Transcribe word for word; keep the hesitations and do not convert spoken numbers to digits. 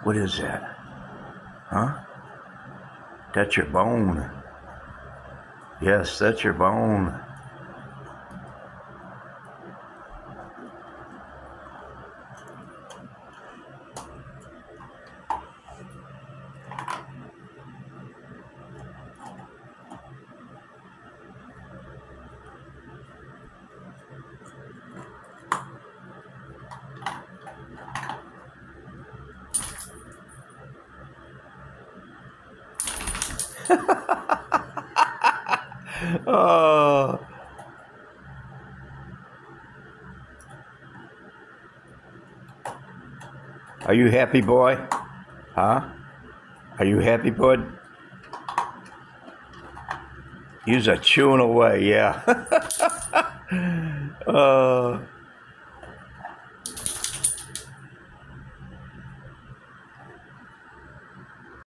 What is that? Huh? That's your bone. Yes, that's your bone. Oh. Are you happy, boy? Huh? Are you happy, bud? You's a chewing away, yeah. uh.